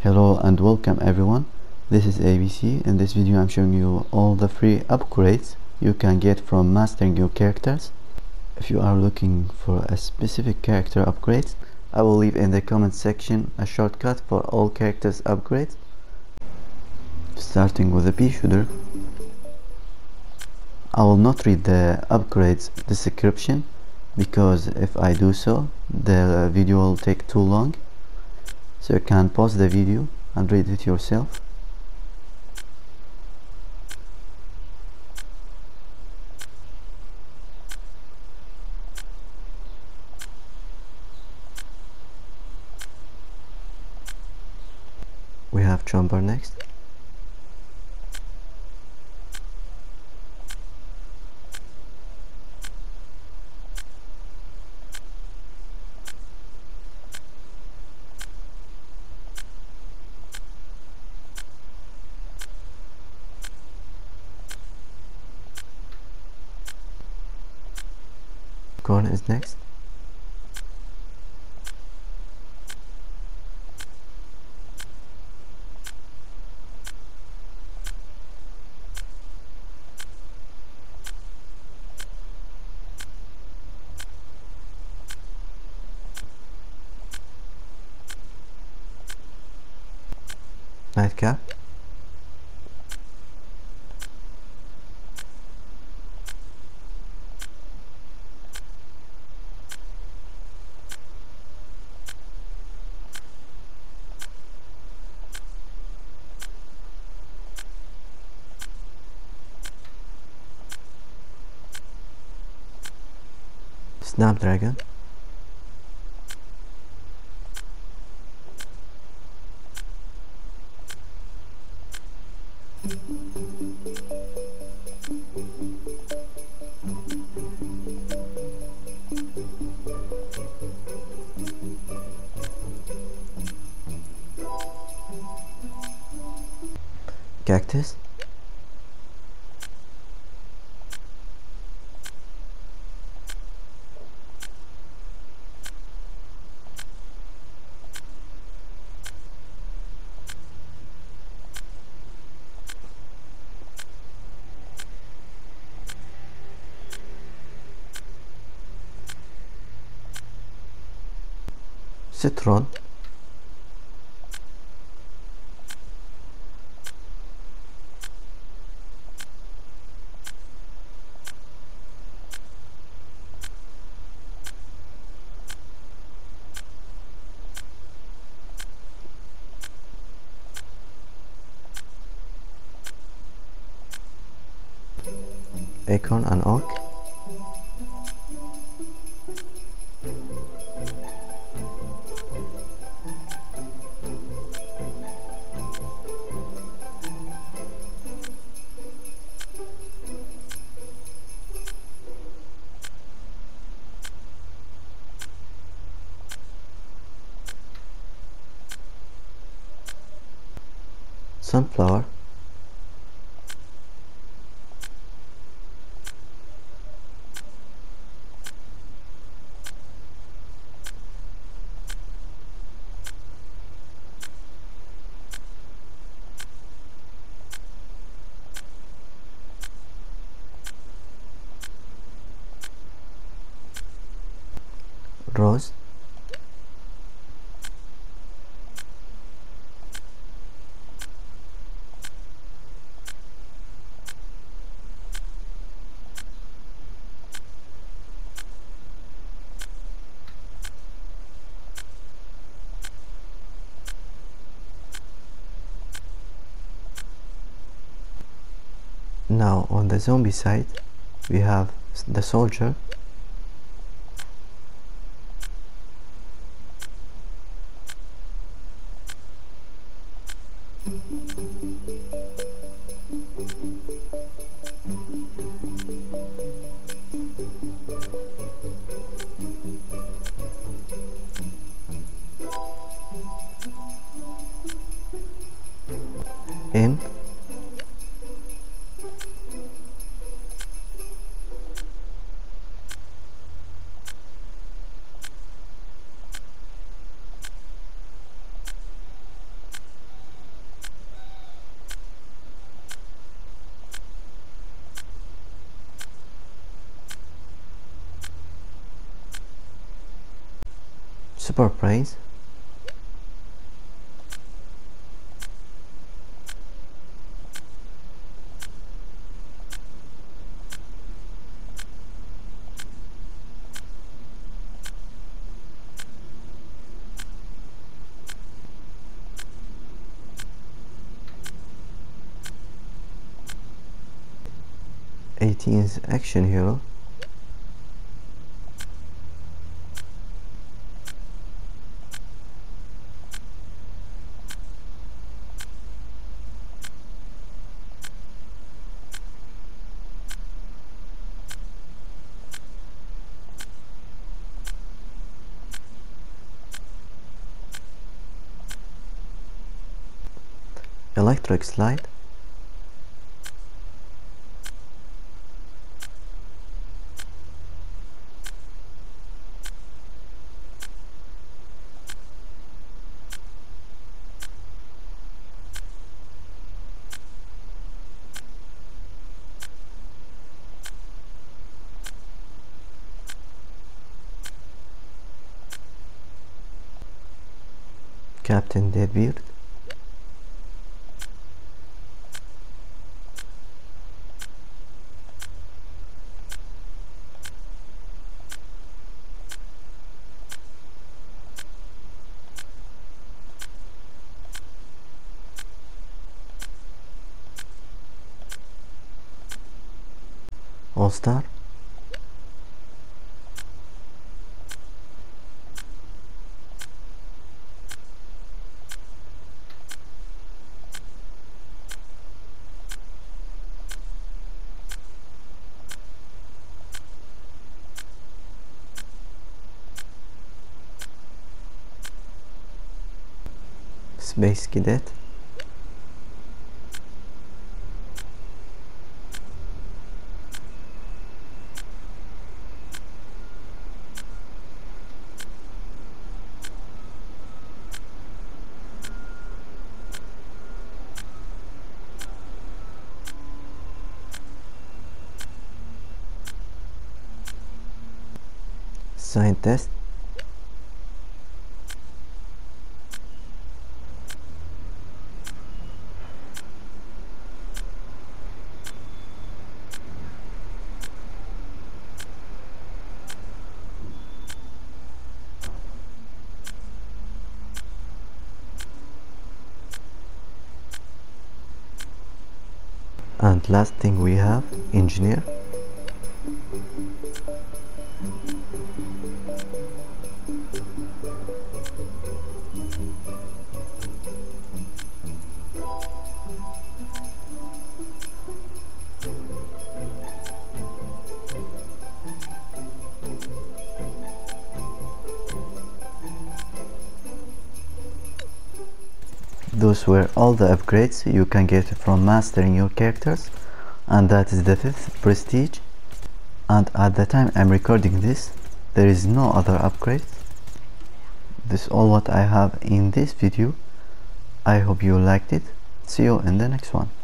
Hello and welcome everyone. This is ABC. In this video I'm showing you all the free upgrades you can get from mastering your characters. If you are looking for a specific character upgrades, I will leave in the comment section a shortcut for all characters upgrades. Starting with the Peashooter, I will not read the upgrades description because if I do so the video will take too long. So you can pause the video and read it yourself. We have Chomper next. Acorn is next. Nightcap. Snapdragon. Cactus. Citron. Acorn and oak. Sunflower. Rose. Now on the zombie side we have the soldier. In. Super Brainz, '18's action hero, electric slide, Captain Deadbeard, All-Star, Space Cadet, Scientist, and last thing we have Engineer, Those were all the upgrades you can get from mastering your characters, and that is the 5th prestige. And at the time I'm recording this, there is no other upgrades. This is all what I have in this video. I hope you liked it. See you in the next one.